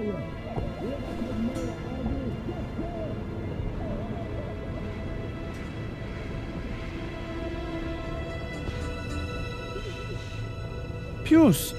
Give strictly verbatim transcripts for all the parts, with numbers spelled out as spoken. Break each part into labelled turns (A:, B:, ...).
A: Pius!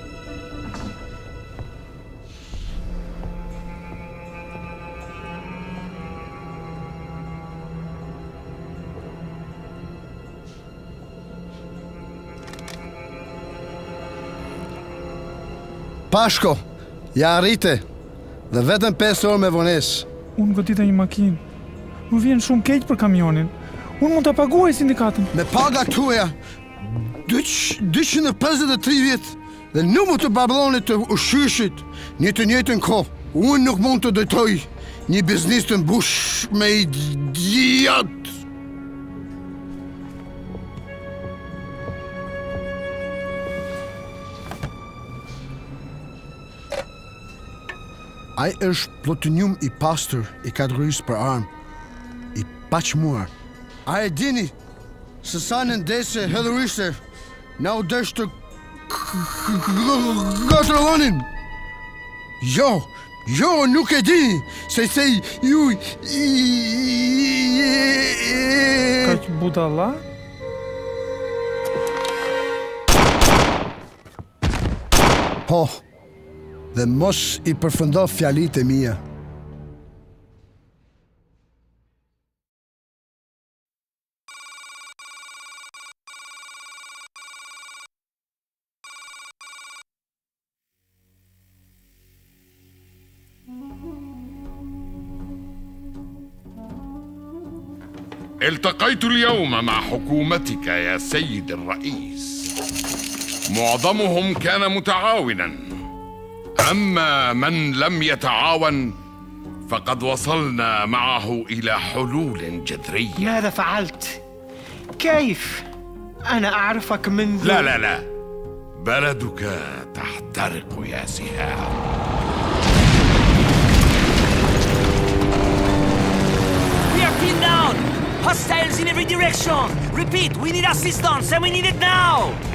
B: Pashko, ja arrite dhe vetëm pesë orë me vonesë.
A: Unë godita një makinë. Më vjen shumë keq për kamionin. Unë mund të paguaj sindikatën.
B: Me paga tuaja dyqind e pesëdhjetë e tri vjet dhe numër të babllonit të ushqyeshit një të njëjtën kohë. Unë nuk mund të dëtoj një biznes të mbush me idiot. Ai është plotinium i pastër i kategorisë për armë, i paqmuar. A e dini se sa në ndese hedhurishte na u desh të kontrollonin? Jo, jo, nuk e dini, se se ju...
A: Kaq budalla?
B: Po, dhe mos i përfëndo fjalit e mia.
C: التقيت اليوم مع حكومتك يا سيد الرئيس. معظمهم كان متعاونا، أما من لم يتعاون فقد وصلنا معه إلى حلول جذرية.
D: ماذا فعلت؟ كيف؟ أنا أعرفك منذ...
C: لا لا لا، بلدك تحترق يا سهام.
E: We are pinned down! Hostiles in every direction! Repeat, we need assistance and we need it now!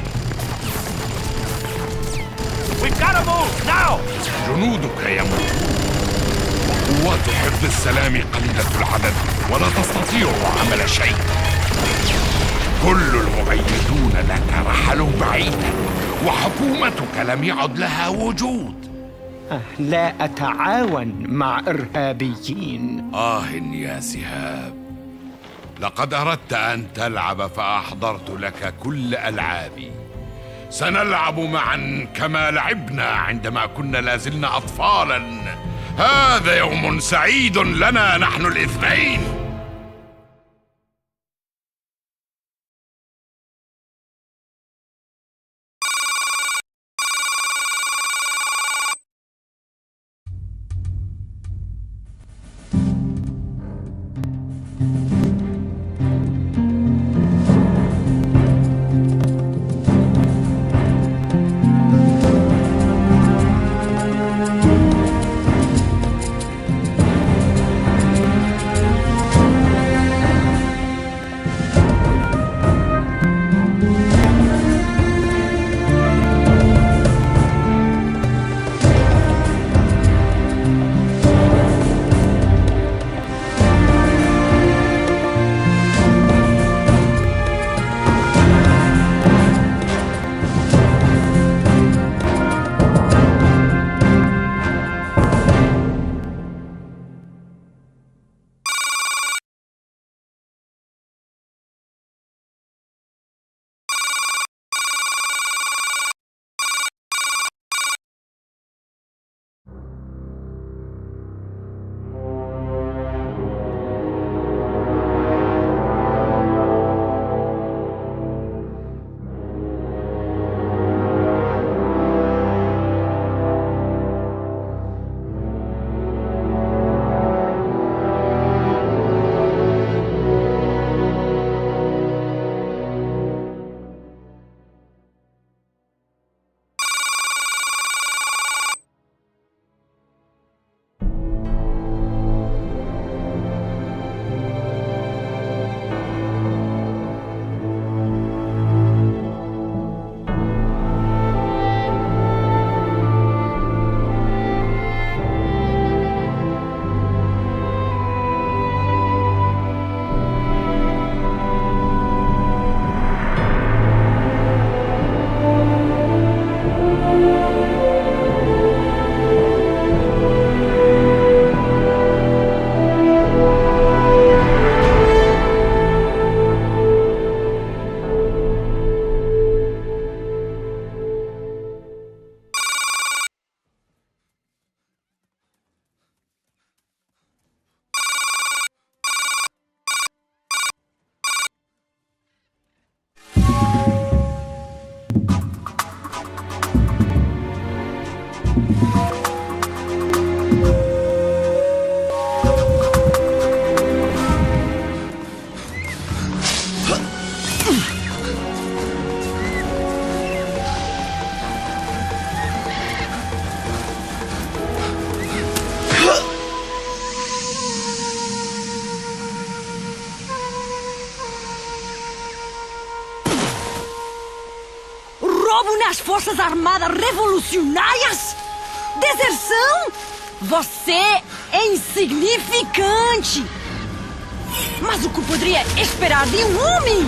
E: We've got to move, now!
C: جنودك يموتون وقوات حفظ السلام قليلة العدد ولا تستطيع عمل شيء. كل المؤيدون لك رحلوا بعيدا وحكومتك لم يعد لها وجود.
D: لا أتعاون مع إرهابيين.
C: آه يا سهاب، لقد أردت أن تلعب فأحضرت لك كل ألعابي. سنلعب معا كما لعبنا عندما كنا لازلنا أطفالا. هذا يوم سعيد لنا نحن الاثنين.
F: Roubo nas Forças Armadas Revolucionárias? Deserção? Você é insignificante! Mas o que poderia esperar de um homem?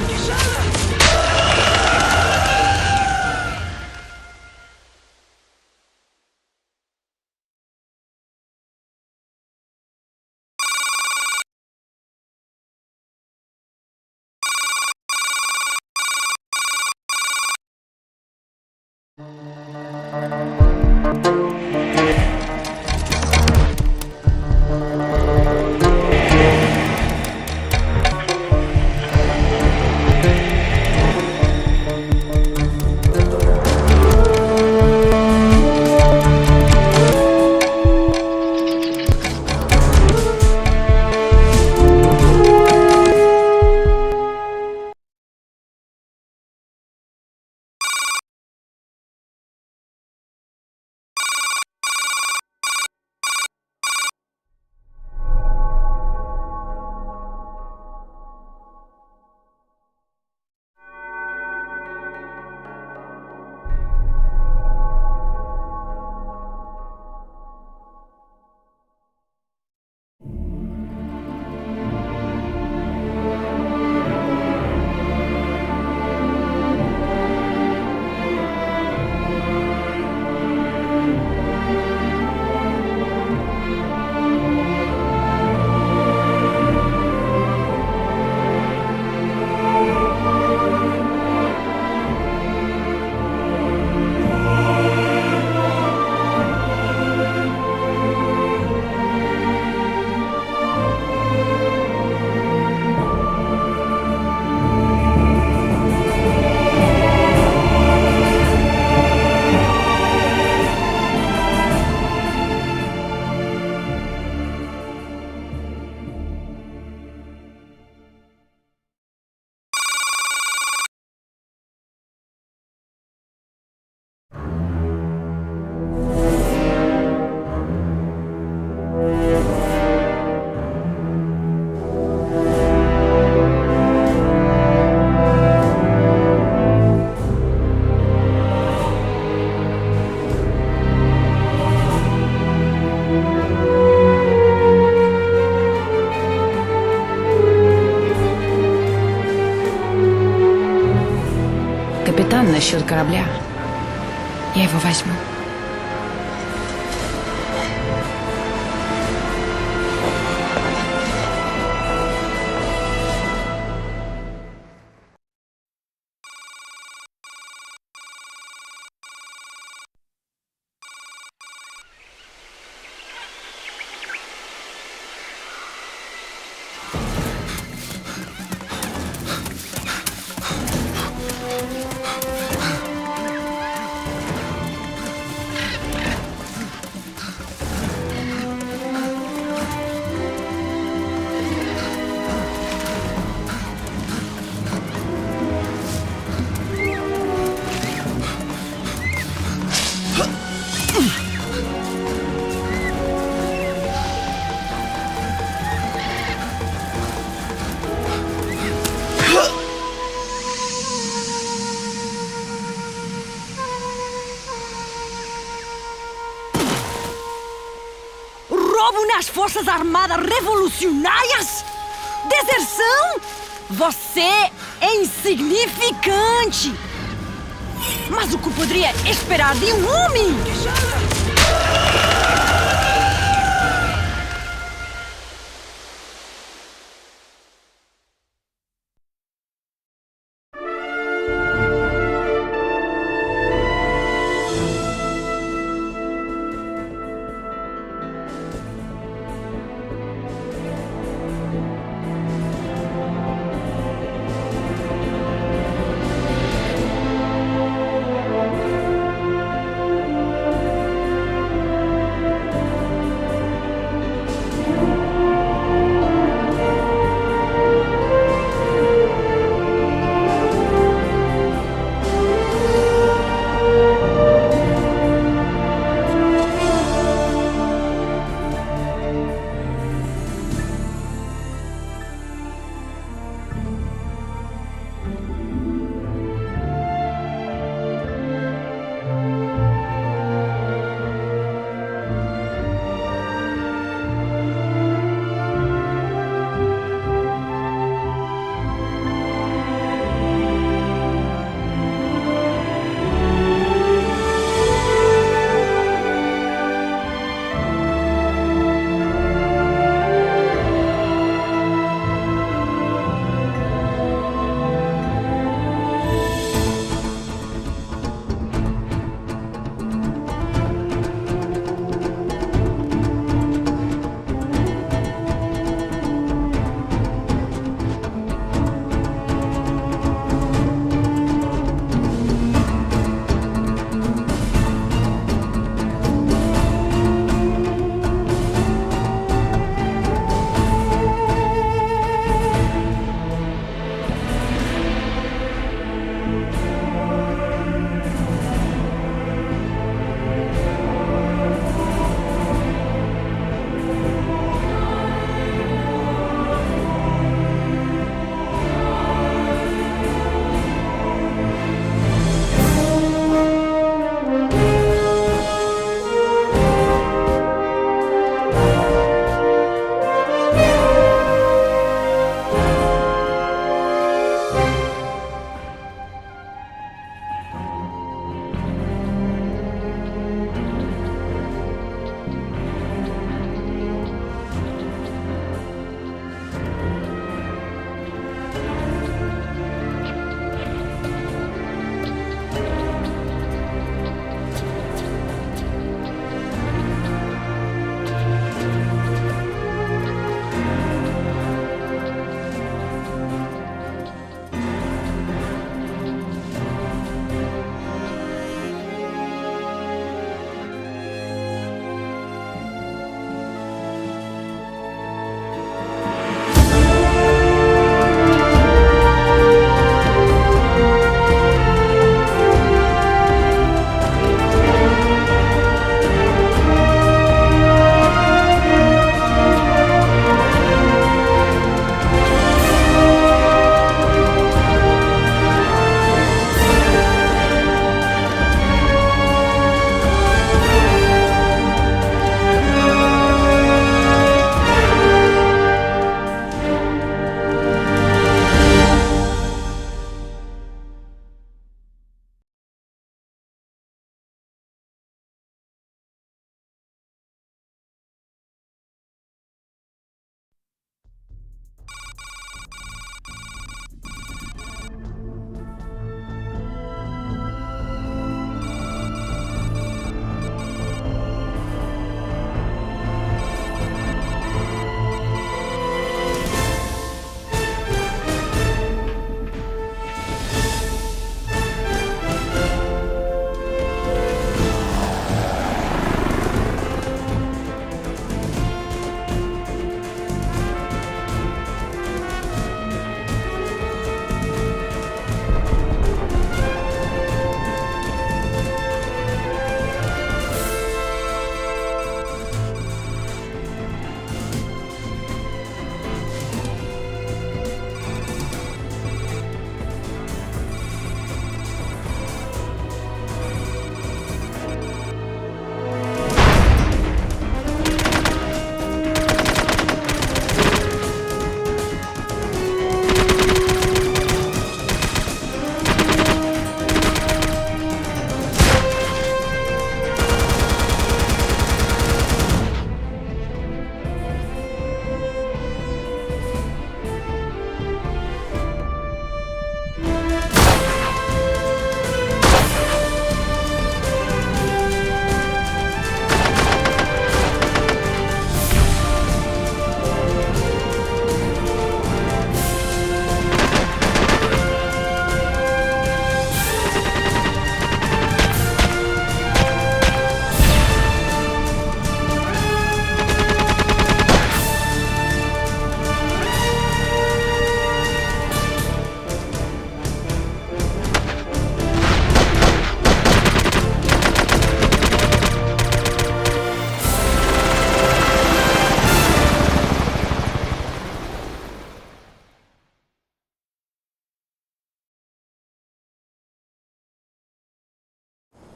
G: Капитан насчет корабля. Я его возьму.
F: Roubo nas Forças Armadas Revolucionárias? Deserção? Você é insignificante! Mas o que poderia esperar de um homem?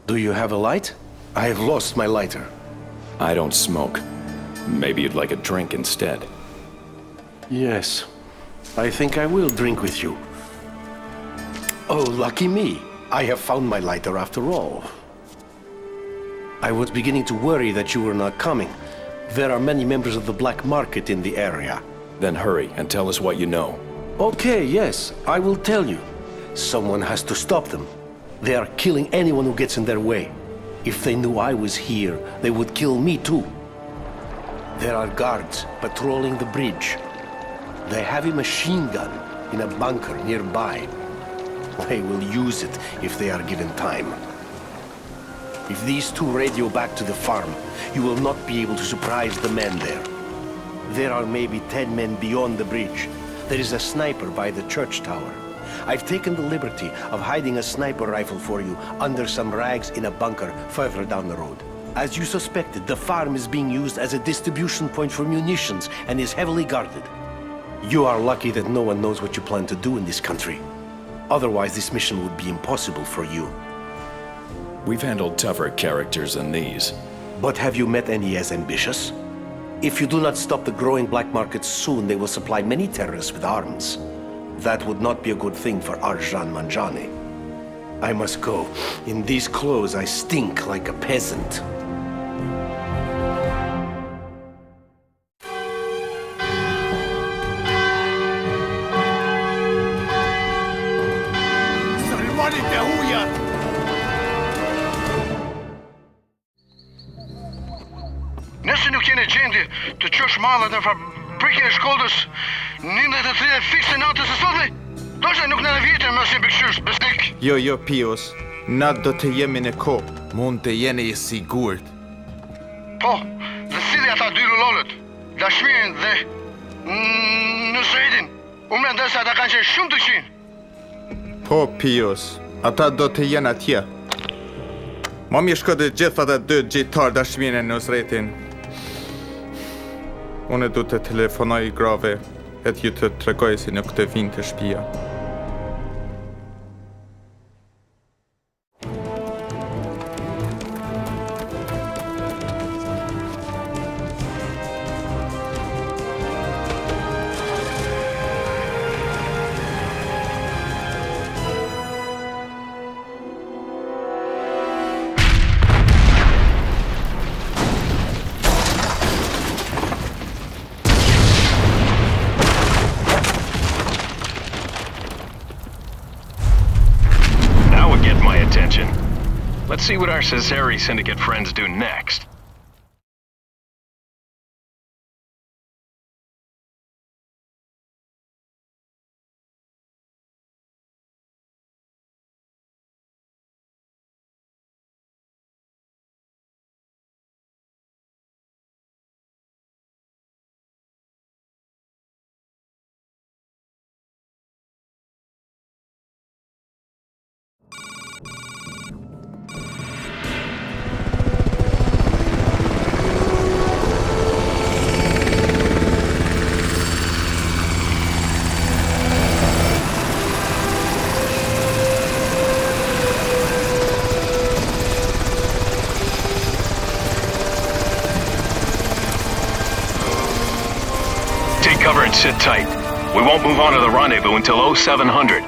H: Do you have a light? I have lost my lighter.
I: I don't smoke. Maybe you'd like a drink instead.
H: Yes. I think I will drink with you. Oh, lucky me. I have found my lighter after all. I was beginning to worry that you were not coming. There are many members of the black market in the area.
I: Then hurry and tell us what you know.
H: Okay, yes, I will tell you. Someone has to stop them. They are killing anyone who gets in their way. If they knew I was here, they would kill me too. There are guards patrolling the bridge. They have a machine gun in a bunker nearby. They will use it if they are given time. If these two radio back to the farm, you will not be able to surprise the men there. There are maybe ten men beyond the bridge. There is a sniper by the church tower. I've taken the liberty of hiding a sniper rifle for you under some rags in a bunker further down the road. As you suspected, the farm is being used as a distribution point for munitions and is heavily guarded. You are lucky that no one knows what you plan to do in this country. Otherwise, this mission would be impossible for you.
I: We've handled tougher characters than these.
H: But have you met any as ambitious? If you do not stop the growing black market soon, they will supply many terrorists with arms. That would not be a good thing for Arjan Manjani. I must go. In these clothes, I stink like a peasant.
B: Nëse nuk jeni gjendje të qosh mallat në fabrikën e Shkodrës, njëzet e tre fikse natës së sotme, ndoshta nuk në vjetër më si bëkshyrës besnik.
J: Jo, jo, Pius. Na do të jemi në kohë. Mund të jeni i sigurt.
B: Po, dhe sili ata dy lullolët, Dashmirin dhe Nusretin. Unë mendoj se ata kanë qenë shumë të qinë.
J: Po, Pius. Ata do të jenë atje. Ma mi shko dhe gjithë ata dy gjitar Dashmirin e Nusretin. Unë du të telefonoj i grave e t'ju të tregoj si nuk të vinë të shtëpia.
K: Let's see what our Cesare Syndicate friends do next. Cover and sit tight. We won't move on to the rendezvous until oh seven hundred.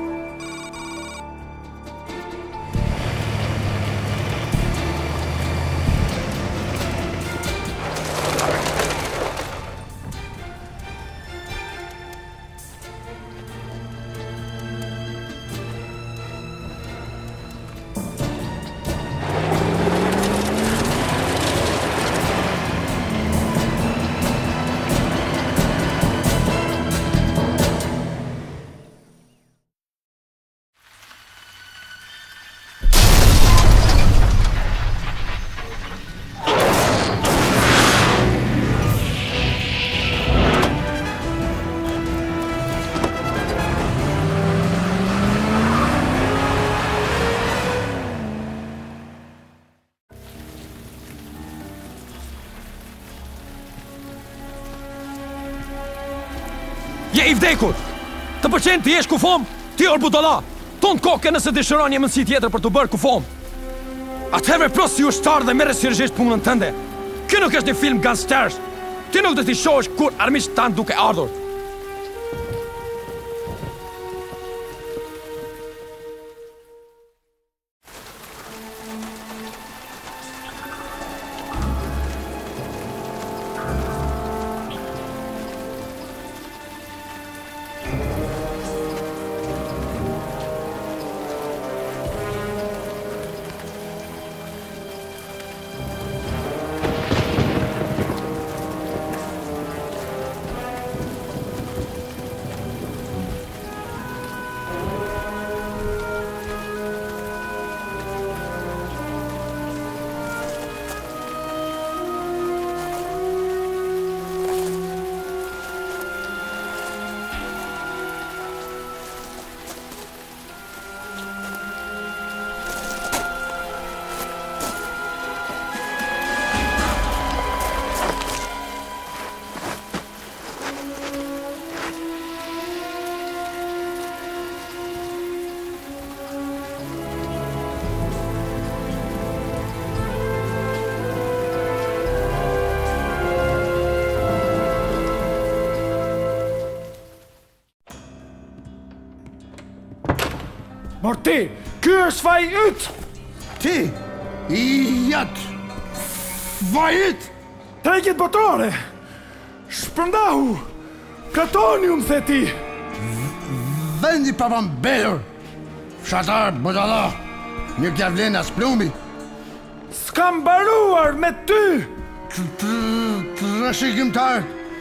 E: Je i vdekur! Të pëlqen të jesh kufom? Ti or budalla! Ton kokën nëse dëshiron një mundësi tjetër për të bërë kufom.
L: Atëherë plos si ushtar dhe merre seriozisht punën tënde. Ky nuk është një film gangsters. Ti nuk do t'i shohësh kur armiqtë tanë duke ardhur.
A: Morti, ky është vaj yt!
B: Ti, i jatë! Vaj yt!
A: Trekjet botore! Shpërndahu! Katonium, the ti!
B: Vendi pavambelur! Fshatar, budalla! Një kjavlen as plumi!
A: S'kam baruar me ty!
B: Rëshikimtar!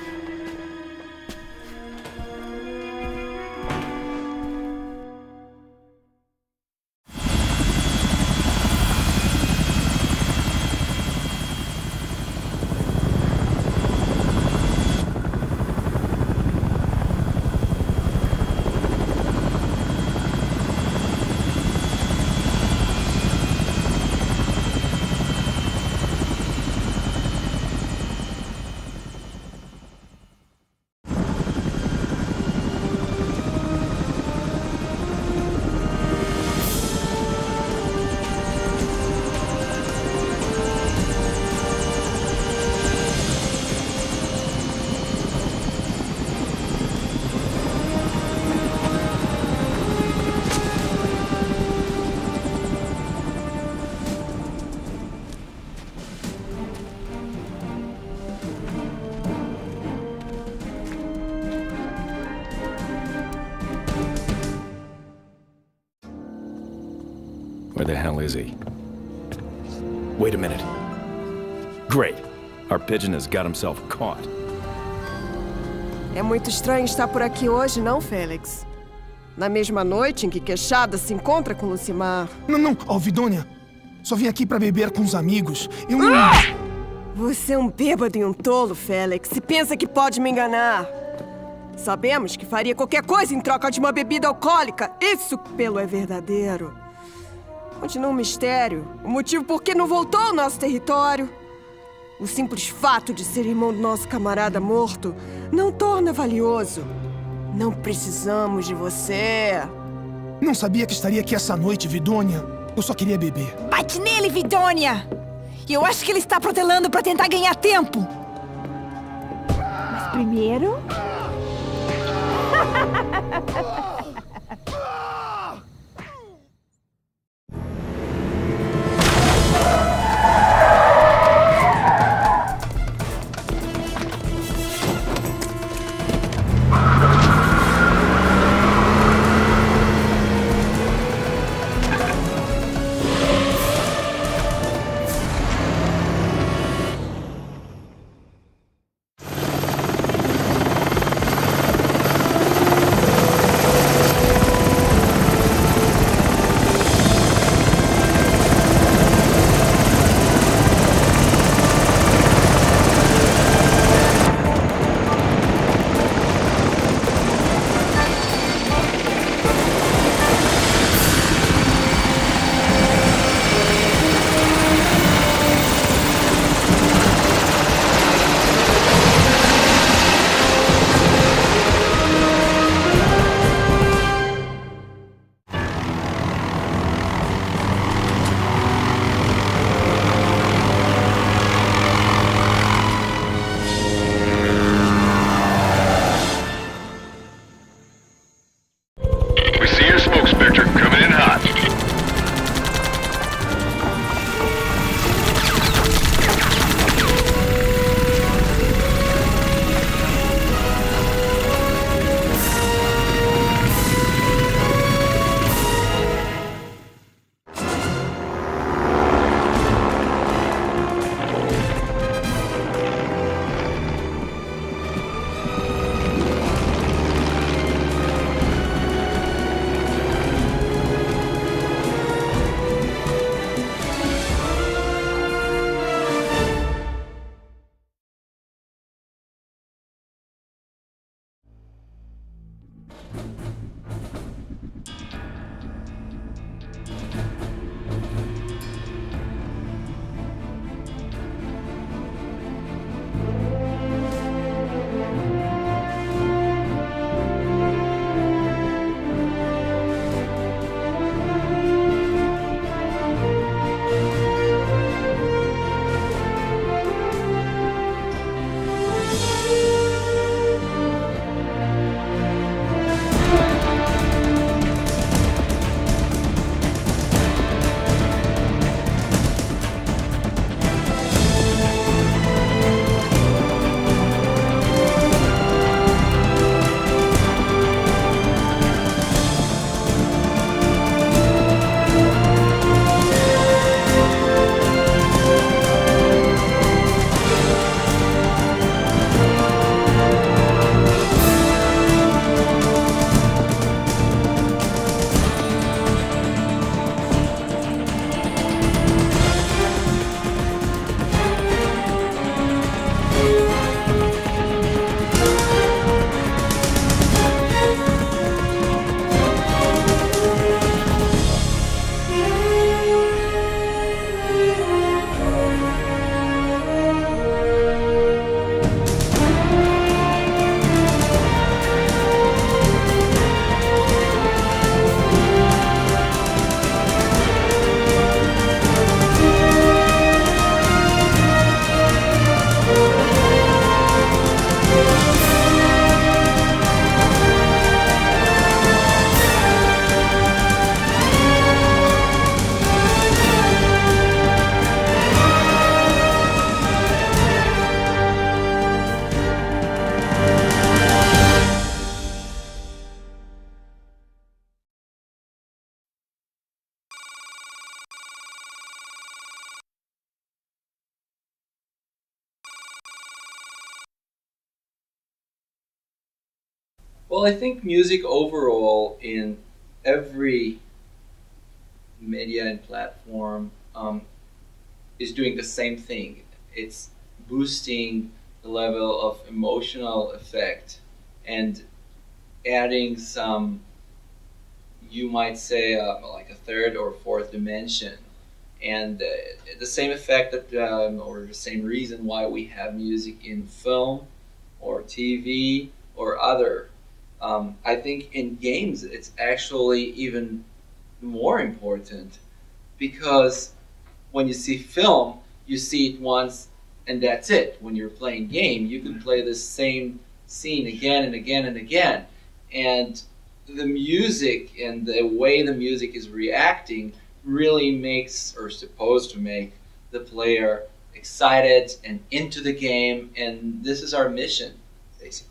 I: Where the hell is he? Wait a minute. Great. Our pigeon has got himself caught.
M: É muito estranho estar por aqui hoje, não, Félix? Na mesma noite em que Queixada se encontra com Lucimar.
A: Não, não, oh, Vidônia. Só vim aqui pra beber com os amigos. Eu não...
M: Ah! Você é um bêbado e um tolo, Félix. Se pensa que pode me enganar. Sabemos que faria qualquer coisa em troca de uma bebida alcoólica. Isso pelo é verdadeiro. Continua um mistério. O motivo por que não voltou ao nosso território. O simples fato de ser irmão do nosso camarada morto não torna valioso. Não precisamos de você.
A: Não sabia que estaria aqui essa noite, Vidônia. Eu só queria beber.
F: Bate nele, Vidônia! Eu acho que ele está protelando para tentar ganhar tempo.
N: Mas primeiro... Well, I think music overall in every media and platform um, is doing the same thing. It's boosting the level of emotional effect and adding some, you might say, uh, like a third or fourth dimension. And uh, the same effect that, um, or the same reason why we have music in film or T V or other. Um, I think in games it's actually even more important, because when you see film, you see it once and that's it. When you're playing game, you can play the same scene again and again and again. And the music and the way the music is reacting really makes, or supposed to make, the player excited and into the game, and this is our mission, basically.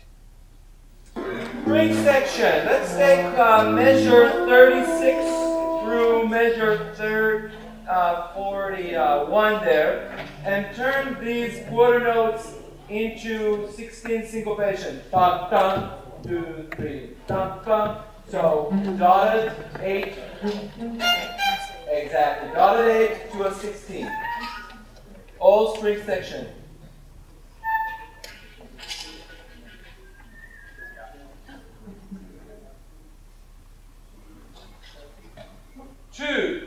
O: String section. Let's take uh, measure thirty-six through measure third, uh, forty-one there, and turn these quarter notes into sixteen syncopation. Dun, dun, two, three, dun, dun. So dotted eight, exactly, dotted eight to a sixteen. All string section. Two.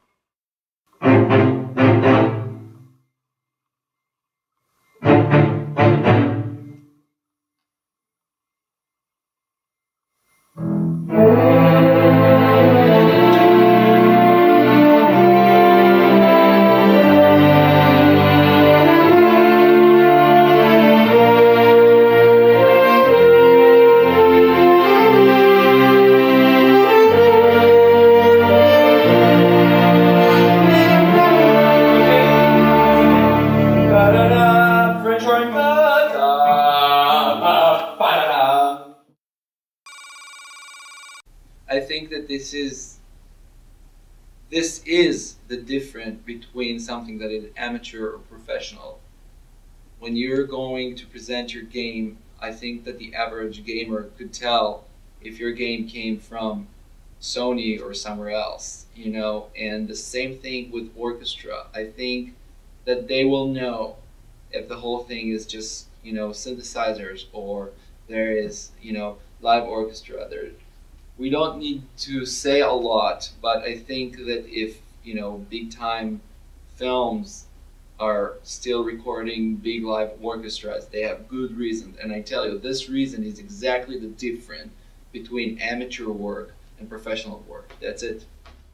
N: I think that this is this is the difference between something that is amateur or professional. When you're going to present your game, I think that the average gamer could tell if your game came from Sony or somewhere else, you know, and the same thing with orchestra. I think that they will know if the whole thing is just, you know, synthesizers, or there is, you know, live orchestra. There, we don't need to say a lot, but I think that if, you know, big time films are still recording big live orchestras, they have good reasons. And I tell you, this reason is exactly the difference between amateur work and professional work. That's it.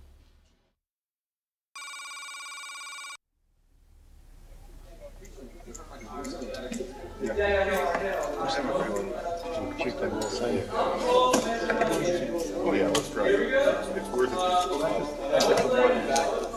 P: Oh yeah, let's try it. It's worth it.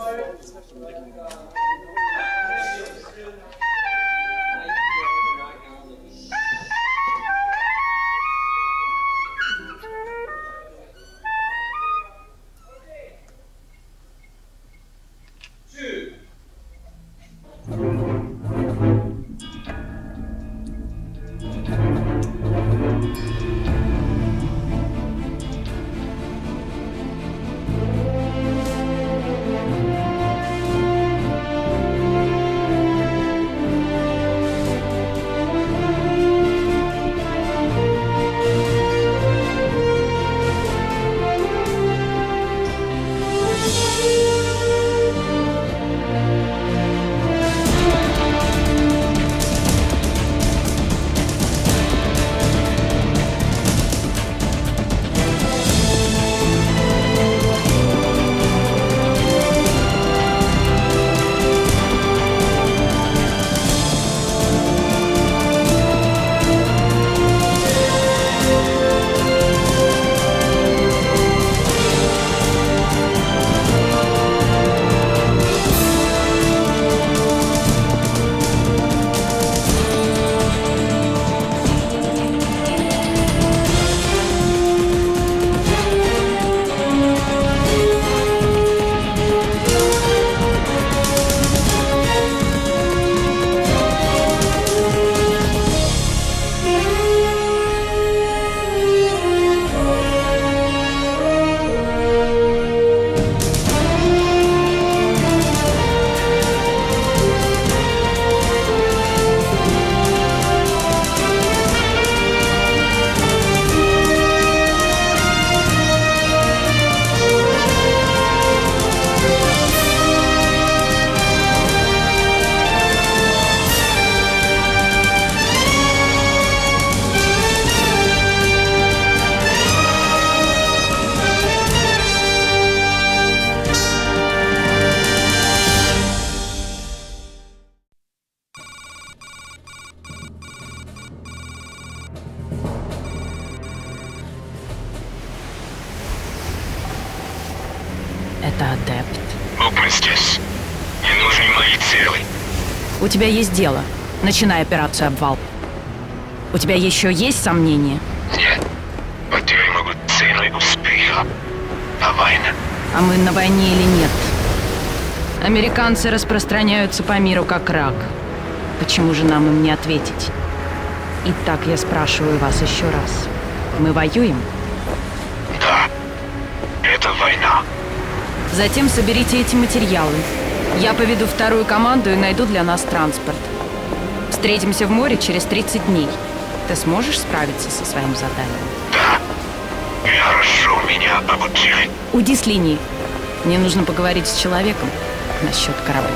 G: Это адепт.
K: Look, mistress, мне нужны мои цели.
G: У тебя есть дело. Начинай операцию «Обвал». У тебя еще есть сомнения?
K: Нет. Потери могут ценой успеха. А война?
G: А мы на войне или нет? Американцы распространяются по миру как рак. Почему же нам им не ответить? Итак, я спрашиваю вас еще раз. Мы воюем?
K: Да. Это война.
G: Затем соберите эти материалы. Я поведу вторую команду и найду для нас транспорт. Встретимся в море через тридцать дней. Ты сможешь справиться со своим заданием?
K: Да. И хорошо меня обучили.
G: Уйди с линии. Мне нужно поговорить с человеком насчет корабля.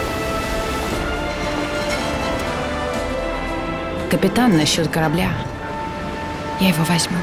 G: Капитан, насчет корабля. Я его возьму.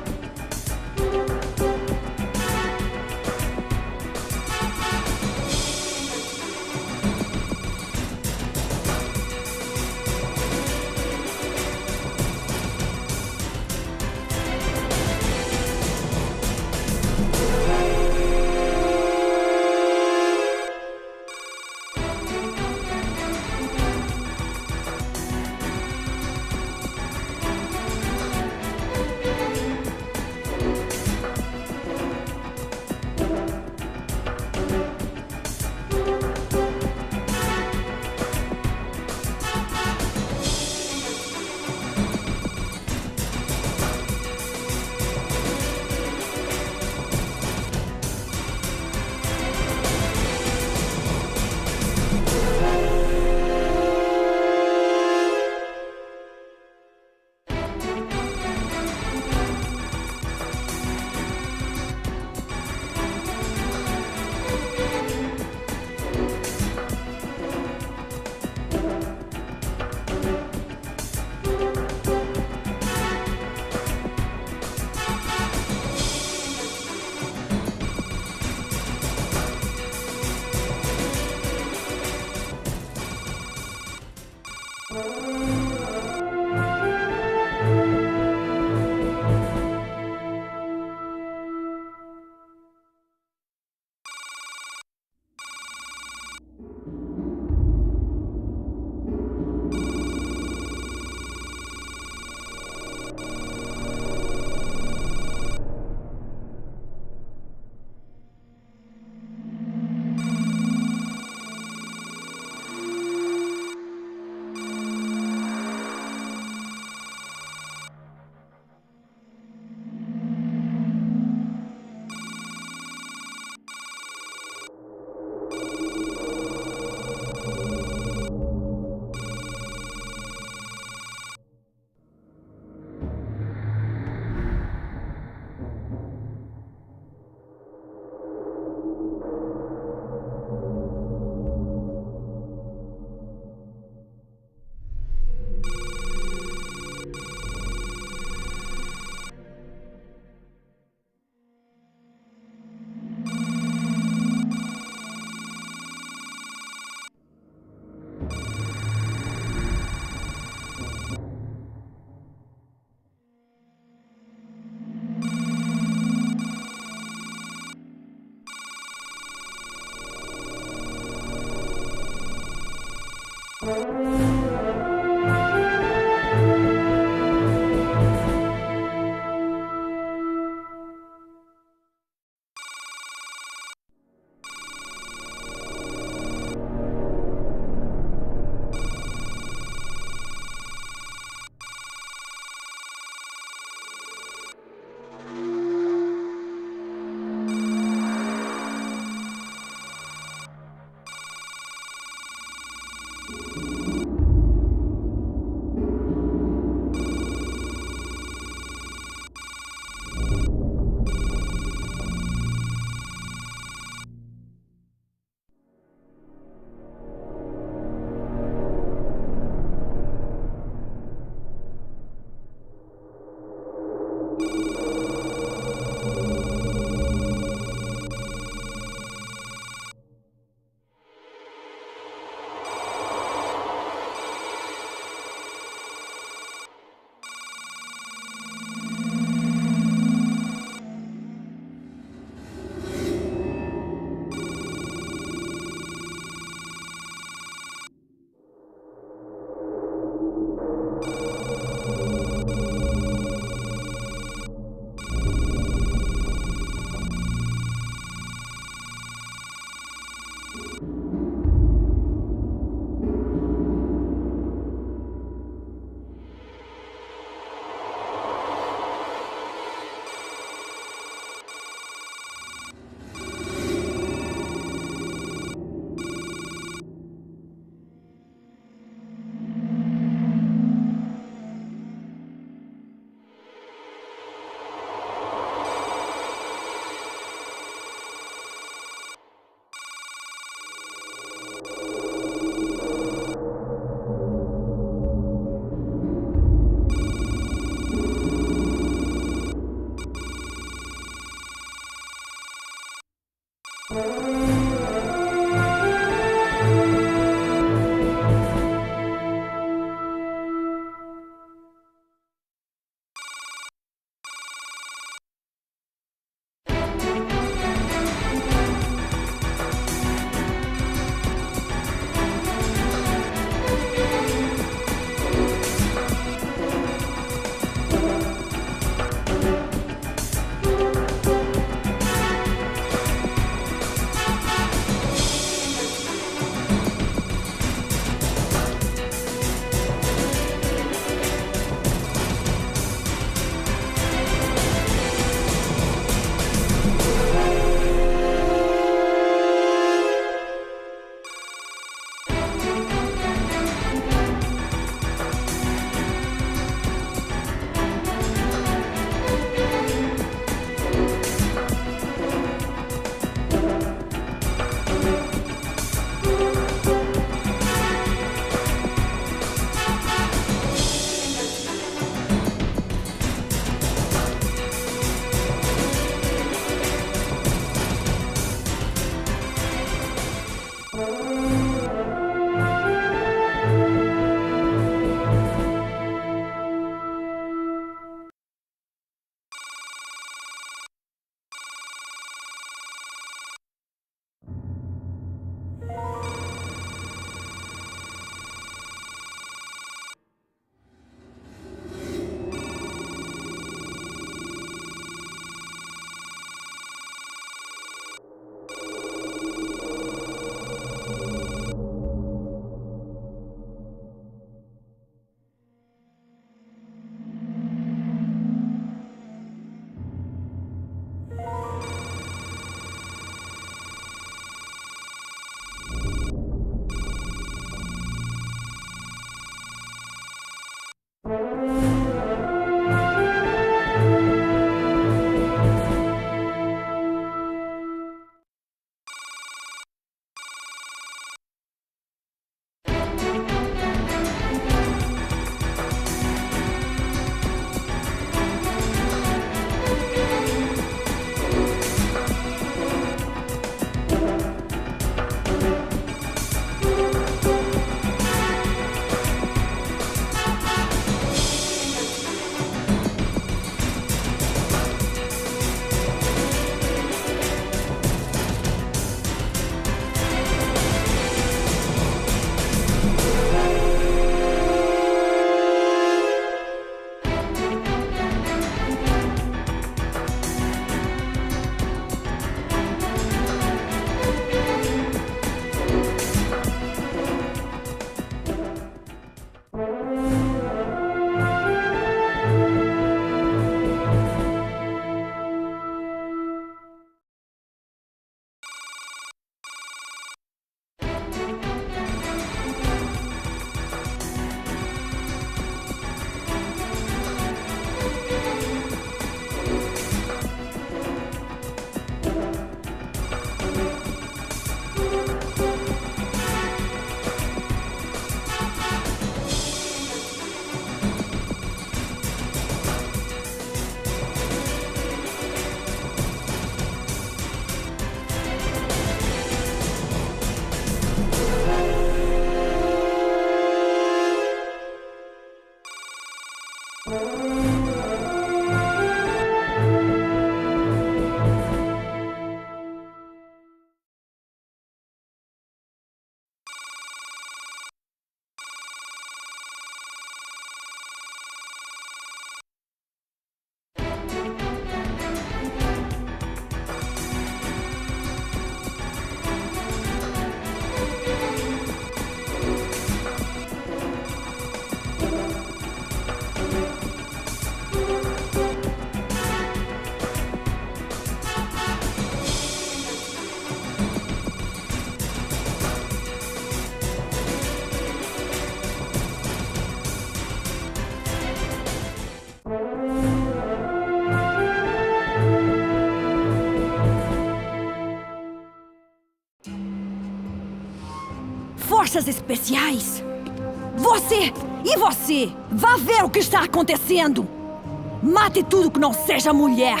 F: forças especiais? Você e você, vá ver o que está acontecendo. Mate tudo que não seja mulher.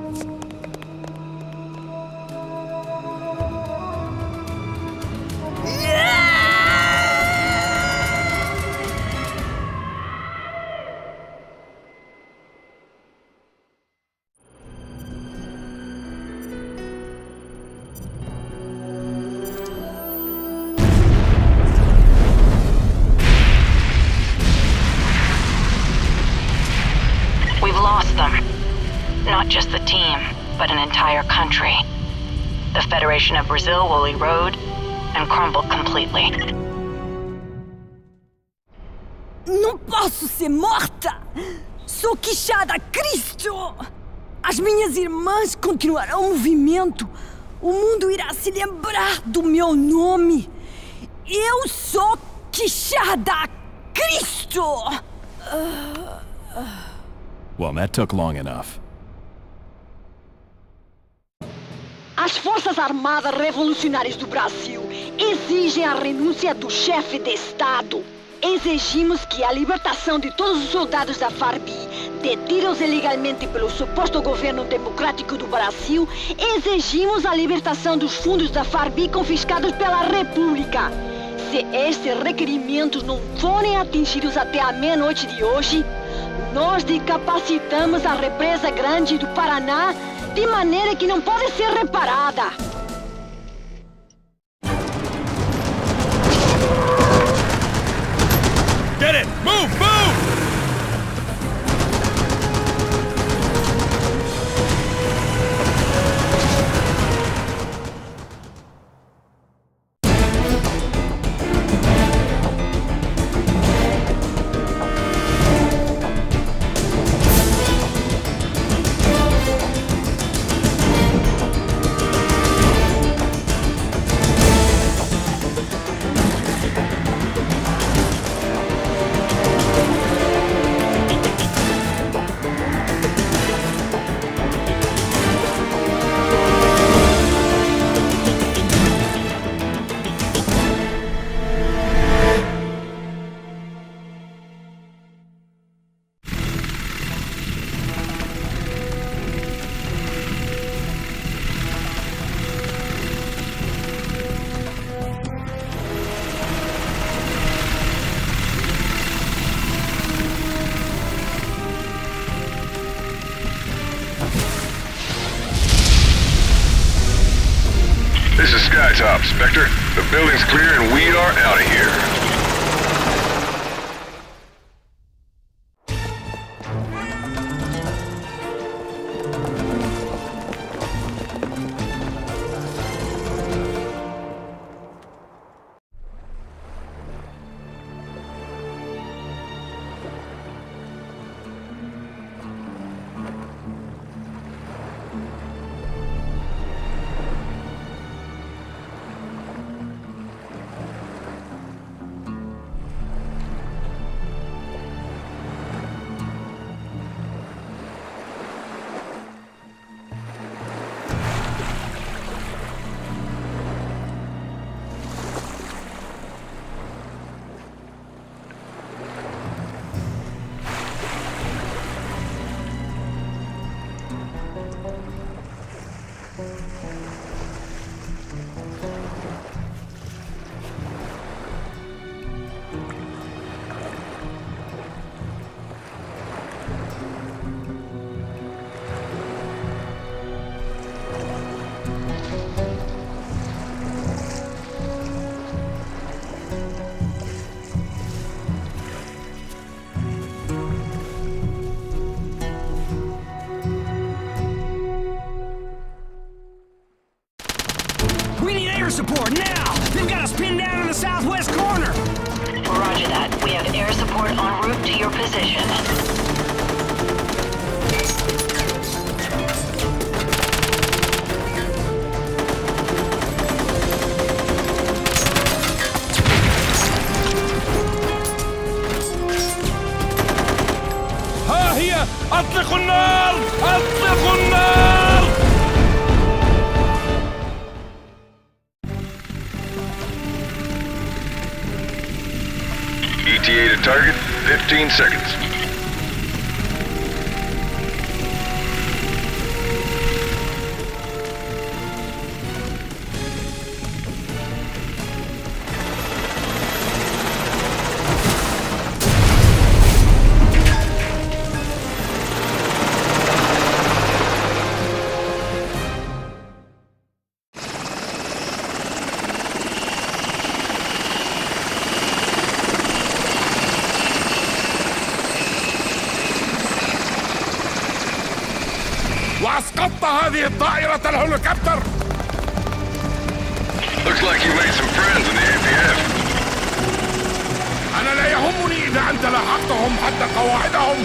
G: Not just the team, but an entire country. The Federation of Brazil will erode and crumble completely.
F: Não posso ser morta! Sou Quixada Cristo! As minhas irmãs continuarão o movimento. O mundo irá se lembrar do meu nome. Eu sou Quixada Cristo! Uh, uh.
I: Well, that took long enough.
Q: As Forças Armadas Revolucionárias do Brasil exigem a renúncia do chefe de Estado. Exigimos que a libertação de todos os soldados da Farb, detidos ilegalmente pelo suposto governo democrático do Brasil. Exigimos a libertação dos fundos da Farb confiscados pela República. Se estes requerimentos não forem atingidos até a meia-noite de hoje, nós decapacitamos a represa grande do Paraná de maneira que não pode ser reparada.
L: Get it! Move! Move!
K: This is Skytop, Spectre. The building's clear and we are out of here.
E: Support now! They've got us pinned down in the southwest corner!
G: Roger that. We have air support en route to your position.
L: ها هي! أطلقوا النار! أطلقوا النار!
K: T A to target, fifteen seconds.
C: وأسقطت هذه الطائرة الهليكوبتر.
K: Looks like you made some friends in the A P F.
C: أنا لا يهمني إذا أنت لاحقتهم حتى قواعدهم.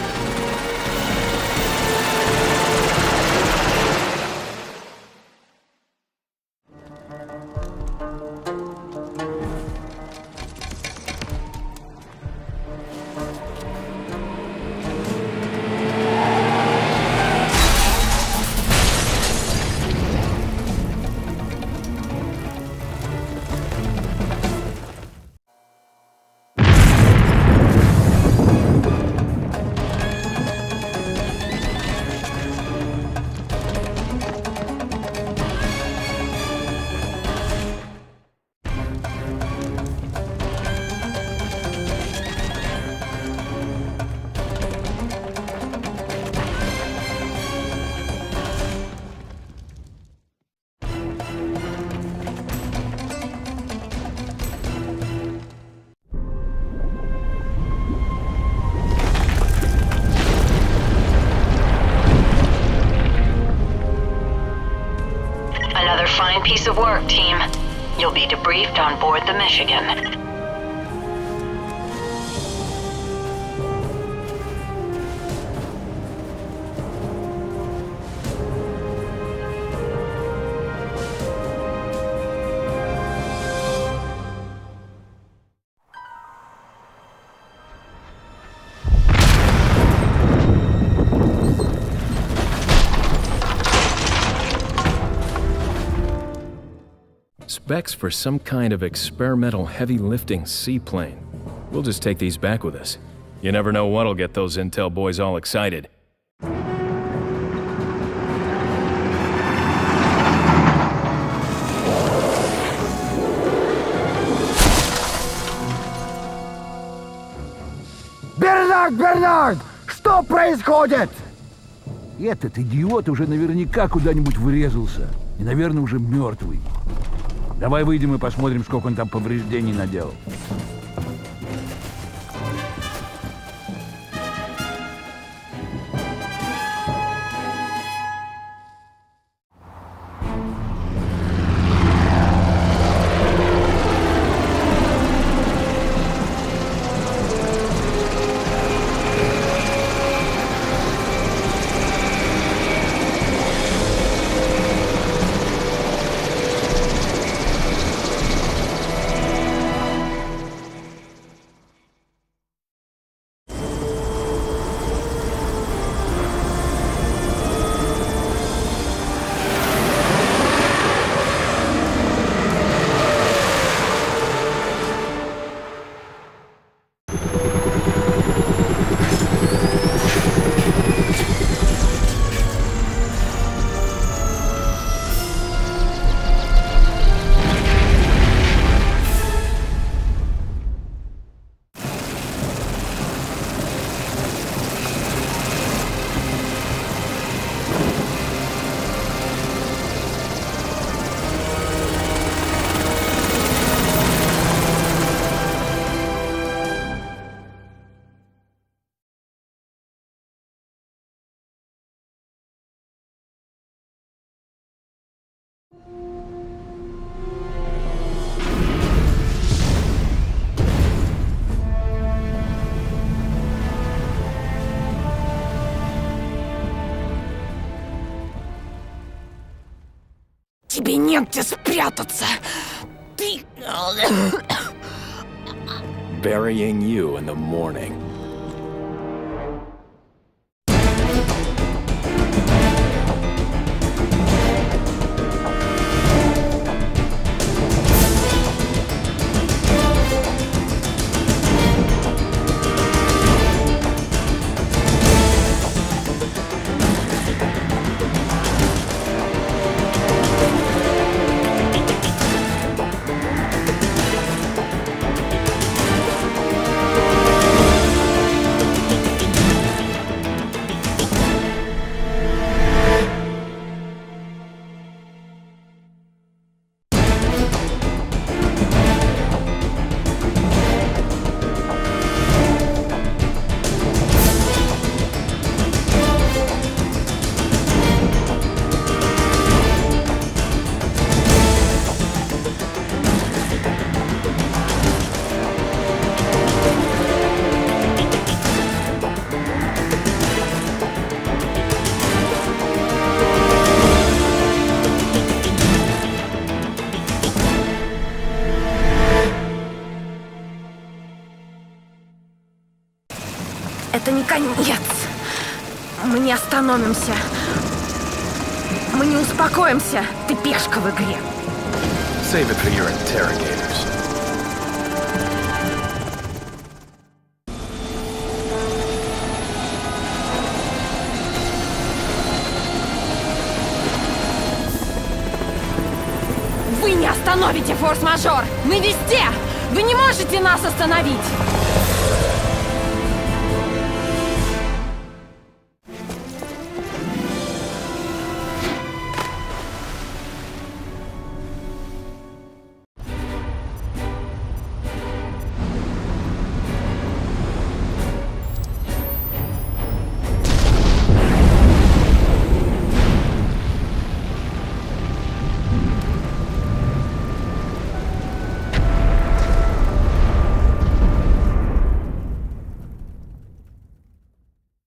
G: Another fine piece of work, team. You'll be debriefed on board the Michigan.
I: Specs for some kind of experimental heavy-lifting seaplane. We'll just take these back with us. You never know what'll get those intel boys all excited.
R: Бернард, Бернард! Что происходит? Этот идиот уже наверняка куда-нибудь врезался. И, наверное, уже мертвый. Давай выйдем и посмотрим, сколько он там повреждений наделал.
F: Тебе негде спрятаться. Ты...
I: Burying you in the morning.
F: Это не конец. Мы не остановимся. Мы не успокоимся. Ты пешка в игре.
K: Save it for your interrogators.
F: Вы не остановите форс-мажор! Мы везде! Вы не можете нас остановить!